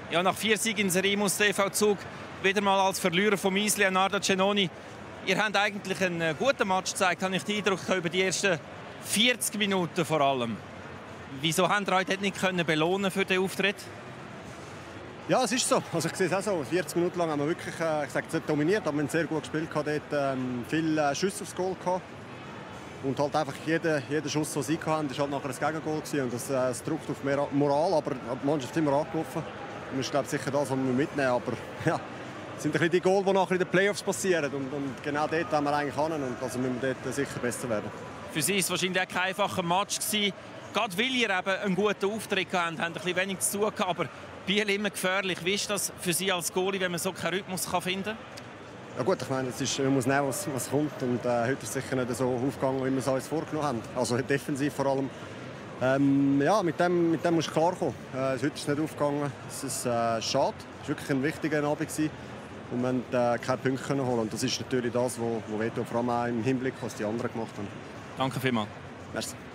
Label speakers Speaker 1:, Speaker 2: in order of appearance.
Speaker 1: Ja, nach 4 Siegen in Serie muss der TV Zug wieder mal als Verlierer vom Eis Leonardo Cenoni. Ihr habt eigentlich einen guten Match gezeigt, habe ich den Eindruck, über die ersten 40 Minuten vor allem. Wieso habt ihr euch nicht belohnen für den Auftritt?
Speaker 2: Ja, es ist so. Also ich sehe es auch so. 40 Minuten lang haben wir wirklich ich sage, nicht dominiert, aber wir haben sehr gut gespielt. Dort viele Schüsse aufs Goal gehabt. Und halt einfach jeder Schuss, den sie hatten, war halt nachher ein Gegengol gewesen. Und das drückt auf mehr Moral, aber die Mannschaft ist immer angelaufen. Und das ist, glaube ich, sicher das, was wir mitnehmen. Aber ja, es sind ein bisschen die Goals, die nachher in den Playoffs passieren. Und genau dort haben wir eigentlich hin. Und also müssen wir dort sicher besser werden.
Speaker 1: Für Sie war es wahrscheinlich auch kein einfacher Match gewesen. Gerade weil ihr eben einen guten Auftritt habt, habt ihr ein bisschen wenig zu tun gehabt. Aber Biel immer gefährlich. Wie ist das für Sie als Goalie, wenn man so keinen Rhythmus finden kann?
Speaker 2: Ja gut, ich meine, man muss nehmen, was kommt. Und heute ist es sicher nicht so aufgegangen, wie wir es uns vorgenommen haben. Also defensiv vor allem. Ja, mit dem musst du klarkommen. Heute ist es nicht aufgegangen. Es ist schade. Es war wirklich ein wichtiger Abend gewesen. Und wir haben keine Punkte holen. Und das ist natürlich das, was wehtut, vor allem auch im Hinblick, was die anderen gemacht haben.
Speaker 1: Danke vielmals.
Speaker 2: Merci.